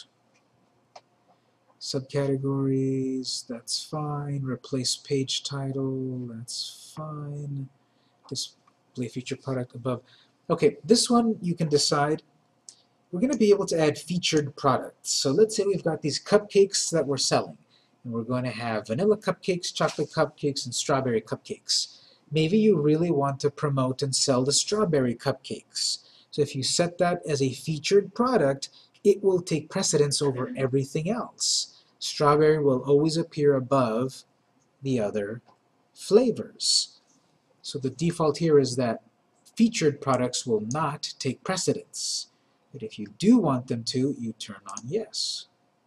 Subcategories, that's fine. Replace page title, that's fine. Display feature product above. Okay, this one you can decide. We're going to be able to add featured products. So let's say we've got these cupcakes that we're selling. And we're going to have vanilla cupcakes, chocolate cupcakes, and strawberry cupcakes. Maybe you really want to promote and sell the strawberry cupcakes. So if you set that as a featured product, it will take precedence over everything else. Strawberry will always appear above the other flavors. So the default here is that featured products will not take precedence. But if you do want them to, you turn on yes.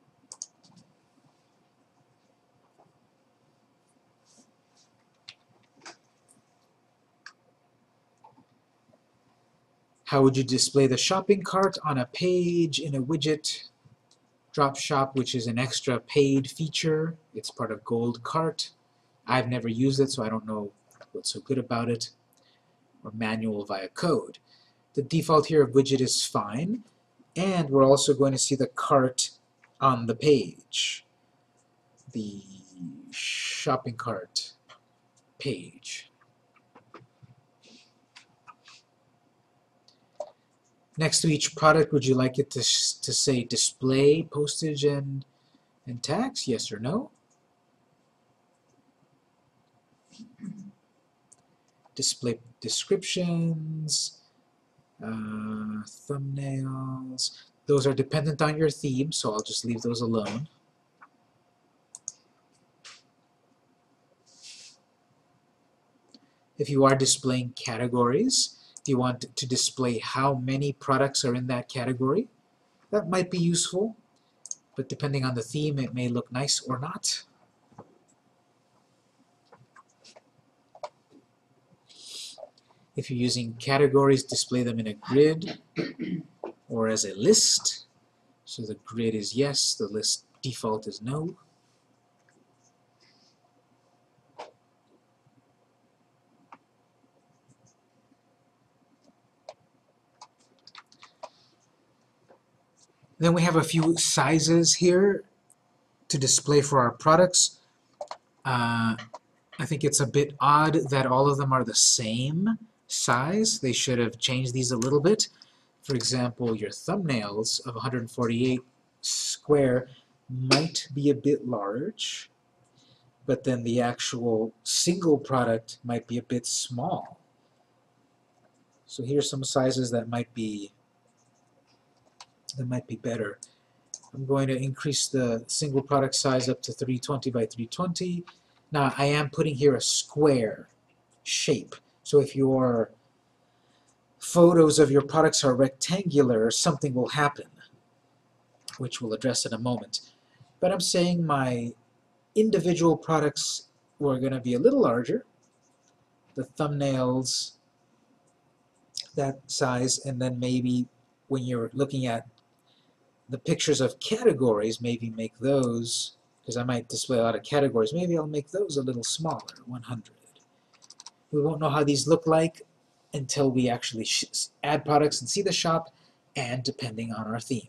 How would you display the shopping cart on a page in a widget? Drop Shop, which is an extra paid feature. It's part of Gold Cart. I've never used it, so I don't know what's so good about it. Or manual via code. The default here of widget is fine, and we're also going to see the cart on the page. The shopping cart page. Next to each product, would you like it to say display, postage, and tax? Yes or no? Display descriptions, thumbnails. Those are dependent on your theme, so I'll just leave those alone. If you are displaying categories, if you want to display how many products are in that category, that might be useful, but depending on the theme, it may look nice or not. If you're using categories, display them in a grid or as a list. So the grid is yes, the list default is no. Then we have a few sizes here to display for our products. I think it's a bit odd that all of them are the same size. They should have changed these a little bit. For example, your thumbnails of 148 square might be a bit large, but then the actual single product might be a bit small. So here's some sizes that might be better. I'm going to increase the single product size up to 320 by 320. Now I am putting here a square shape. So if your photos of your products are rectangular, something will happen, which we'll address in a moment. But I'm saying my individual products were going to be a little larger. The thumbnails, that size, and then maybe when you're looking at the pictures of categories, maybe make those, because I might display a lot of categories, maybe I'll make those a little smaller, 100. We won't know how these look like until we actually add products and see the shop, and depending on our theme.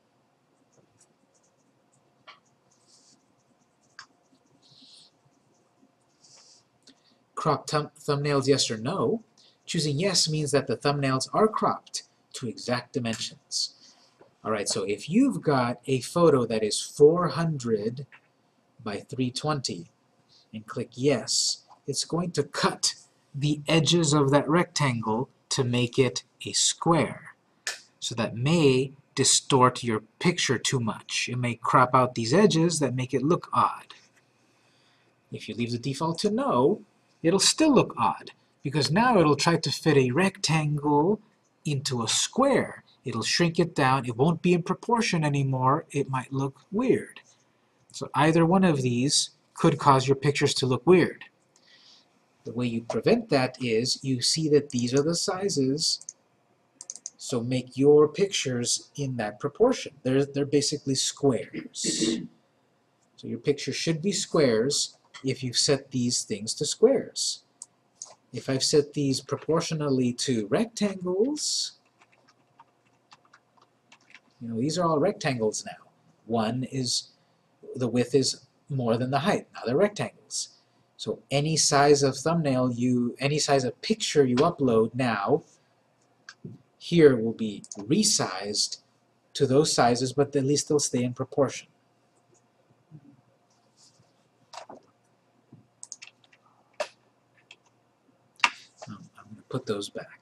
Crop thumbnails, yes or no? Choosing yes means that the thumbnails are cropped to exact dimensions. Alright, so if you've got a photo that is 400 by 320 and click yes, it's going to cut the edges of that rectangle to make it a square. So that may distort your picture too much. It may crop out these edges that make it look odd. If you leave the default to no, it'll still look odd, because now it'll try to fit a rectangle into a square. It'll shrink it down. It won't be in proportion anymore. It might look weird. So either one of these could cause your pictures to look weird. The way you prevent that is you see that these are the sizes, so make your pictures in that proportion. They're basically squares. So your picture should be squares if you've set these things to squares. If I've set these proportionally to rectangles, these are all rectangles now. One is, the width is more than the height. Now they're rectangles. So any size of thumbnail any size of picture you upload now, here will be resized to those sizes, but at least they'll stay in proportion. I'm going to put those back.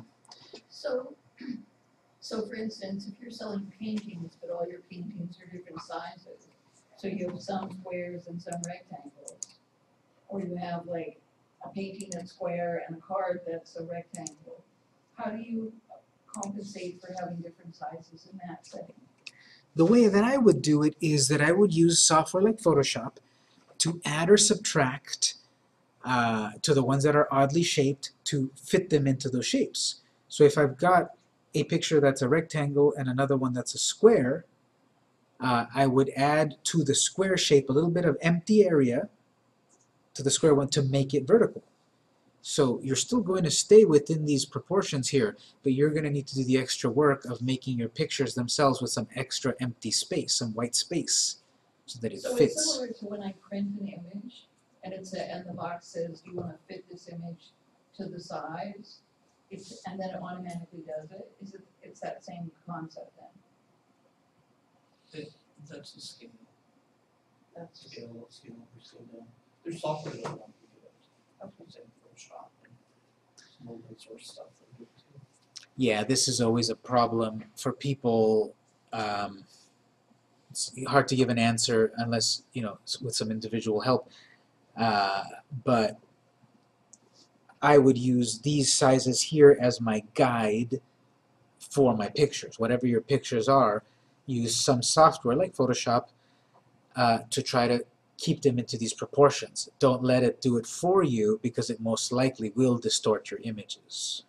So for instance, if you're selling paintings, but all your paintings are different sizes, so you have some squares and some rectangles, or you have like a painting that's square and a card that's a rectangle, how do you compensate for having different sizes in that setting? The way that I would do it is that I would use software like Photoshop to add or subtract to the ones that are oddly shaped to fit them into those shapes. So if I've got a picture that's a rectangle and another one that's a square, I would add to the square shape a little bit of empty area to the square one to make it vertical. So you're still going to stay within these proportions here, but you're going to need to do the extra work of making your pictures themselves with some extra empty space, some white space, so that it So it's fits. similar to when I print an image and and the box says, do you want to fit this image to the size? And then it automatically does it. It's that same concept then? That's the scale, That's scale down. There's software that allows you to do that. It's in Photoshop and some open source stuff that do it too. Yeah, this is always a problem for people. It's hard to give an answer unless, with some individual help. But I would use these sizes here as my guide for my pictures. Whatever your pictures are, use some software like Photoshop to try to keep them into these proportions. Don't let it do it for you, because it most likely will distort your images.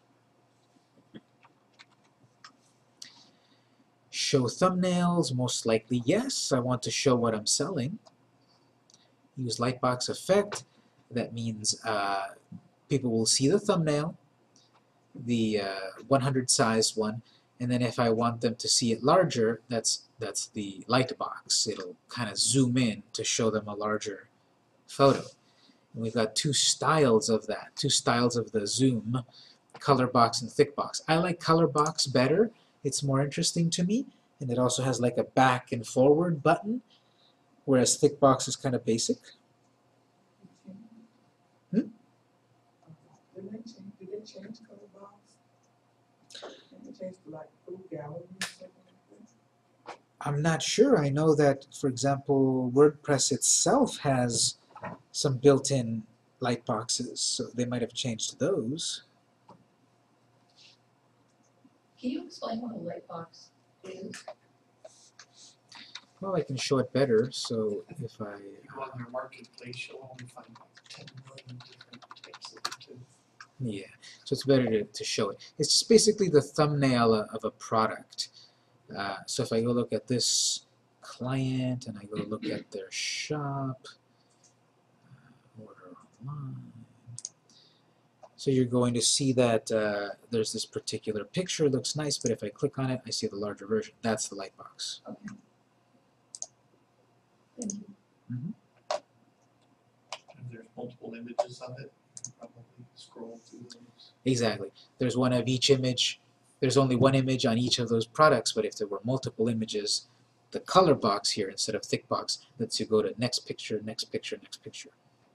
Show thumbnails, most likely yes. I want to show what I'm selling. Use Lightbox Effect. That means people will see the thumbnail, the 100 size one, and then if I want them to see it larger, that's the Lightbox. It'll kind of zoom in to show them a larger photo. And we've got two styles of that, two styles of the zoom, color box and thick box. I like color box better. It's more interesting to me, and it also has like a back and forward button, whereas thick box is kind of basic. Did they change color box? Did they change to like full gallery or something like that? I'm not sure. I know that, for example, WordPress itself has some built-in light boxes, so they might have changed those. Can you explain what a light box is? Well, I can show it better, so if I... If you go on their marketplace, you'll only find like 10 million different types of it too. Yeah, so it's better to show it. It's just basically the thumbnail of a product. So if I go look at this client and I go look at their shop, order online, so you're going to see that there's this particular picture, looks nice, but if I click on it, I see the larger version. That's the light box. Okay. Thank you. If there's multiple images of it, you can probably scroll through those. Exactly. There's one of each image. There's only one image on each of those products, but if there were multiple images, the color box here, instead of thick box, lets you go to next picture, next picture, next picture.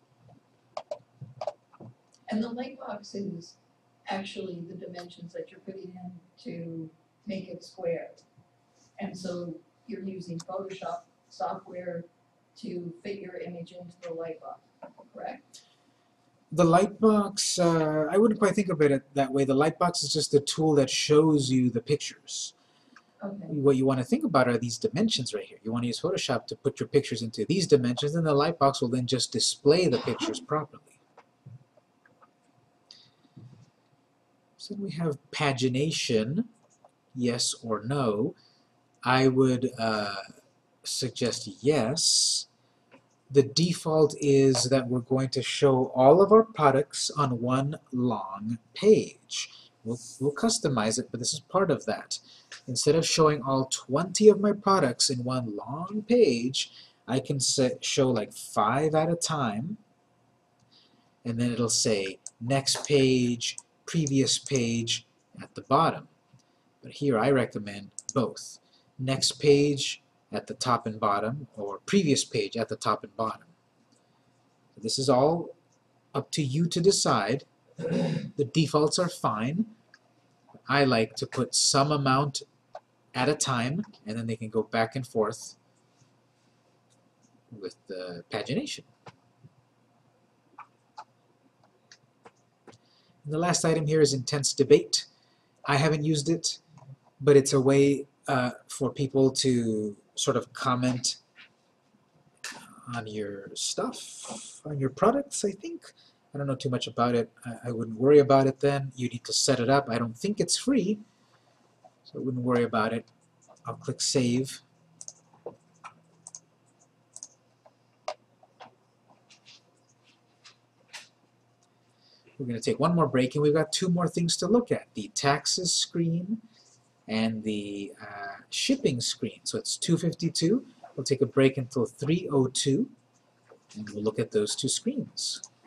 And the light box is actually the dimensions that you're putting in to make it square. And so you're using Photoshop software to fit your image into the light box. correct? The Lightbox, I wouldn't quite think of it that way. The Lightbox is just a tool that shows you the pictures. Okay, What you want to think about are these dimensions right here. You want to use Photoshop to put your pictures into these dimensions, and the Lightbox will then just display the pictures properly. So then we have pagination, yes or no. I would suggest yes. The default is that we're going to show all of our products on one long page. We'll customize it, but this is part of that. Instead of showing all 20 of my products in one long page, I can show like 5 at a time, and then it'll say next page, previous page at the bottom. But here I recommend both. Next page at the top and bottom, or previous page at the top and bottom. This is all up to you to decide. The defaults are fine. I like to put some amount at a time, and then they can go back and forth with the pagination. And the last item here is intense debate. I haven't used it, but it's a way for people to sort of comment on your stuff, on your products, I think. I don't know too much about it. I wouldn't worry about it then. You need to set it up. I don't think it's free, so I wouldn't worry about it. I'll click Save. We're going to take one more break, and we've got 2 more things to look at. The taxes screen and the shipping screen. So it's 2:52. We'll take a break until 3:02, and we'll look at those 2 screens.